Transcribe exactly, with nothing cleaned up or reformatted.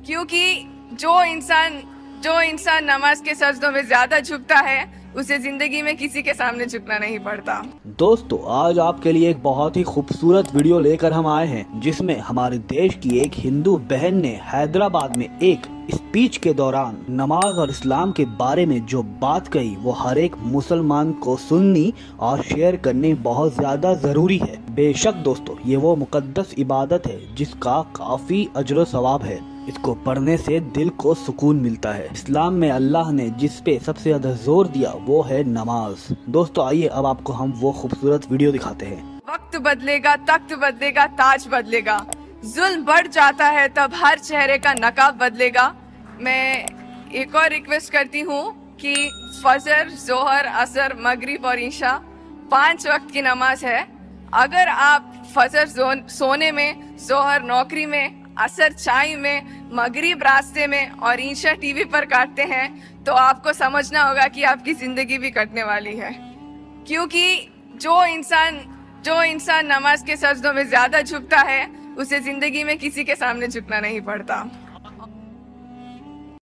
क्योंकि जो इंसान जो इंसान नमाज के सजदों में ज्यादा झुकता है उसे जिंदगी में किसी के सामने झुकना नहीं पड़ता। दोस्तों, आज आपके लिए एक बहुत ही खूबसूरत वीडियो लेकर हम आए हैं, जिसमें हमारे देश की एक हिंदू बहन ने हैदराबाद में एक स्पीच के दौरान नमाज और इस्लाम के बारे में जो बात कही वो हर एक मुसलमान को सुननी और शेयर करनी बहुत ज्यादा जरूरी है। बेशक दोस्तों, ये वो मुकद्दस इबादत है जिसका काफी अजर सवाब है। इसको पढ़ने से दिल को सुकून मिलता है। इस्लाम में अल्लाह ने जिस पे सबसे ज्यादा जोर दिया वो है नमाज। दोस्तों, आइए अब आपको हम वो खूबसूरत वीडियो दिखाते हैं। वक्त बदलेगा, तख्त बदलेगा, ताज बदलेगा, जुल्म बढ़ जाता है तब हर चेहरे का नकाब बदलेगा। मैं एक और रिक्वेस्ट करती हूँ कि फजर, जोहर, असर, मगरिब और ईशा पांच वक्त की नमाज है। अगर आप फजर सोने में, जोहर नौकरी में, असर चाय में, मगरिब रास्ते में और ईशा टीवी पर काटते हैं तो आपको समझना होगा कि आपकी जिंदगी भी कटने वाली है। क्योंकि जो इंसान जो इंसान नमाज के सजदों में ज्यादा झुकता है उसे जिंदगी में किसी के सामने झुकना नहीं पड़ता।